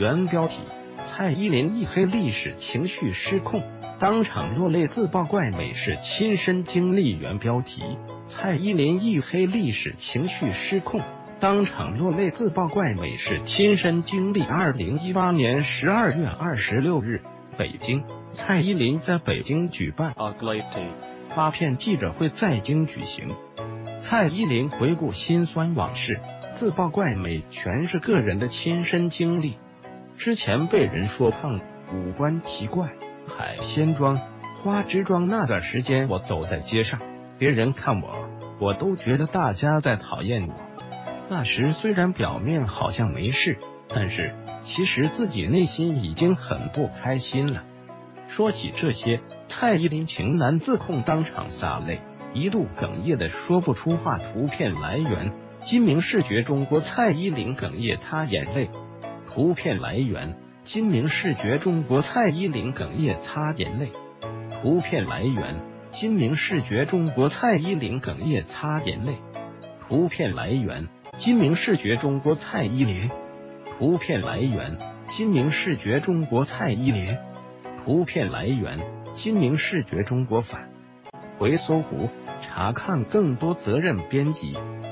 原标题：蔡依林一黑历史情绪失控，当场落泪自曝怪美是亲身经历。原标题：蔡依林一黑历史情绪失控，当场落泪自曝怪美是亲身经历。2018年12月26日，北京，蔡依林在北京举办发片记者会在京举行。蔡依林回顾辛酸往事，自曝怪美全是个人的亲身经历。之前被人说胖，五官奇怪，海鲜妆、花枝妆，那段时间我走在街上，别人看我都觉得大家在讨厌我。那时虽然表面好像没事，但是其实自己内心已经很不开心了。说起这些，蔡依林情难自控，当场洒泪，一度哽咽的说不出话。图片来源：金明视觉中国。蔡依林哽咽擦眼泪。图片来源：金明视觉中国。蔡依林哽咽擦眼泪。图片来源：金明视觉中国。蔡依林哽咽擦眼泪。图片来源：金明视觉中国。蔡依林。图片来源：金明视觉中国。蔡依林。图片来源：金明视觉中国。返回搜狐查看更多责任编辑。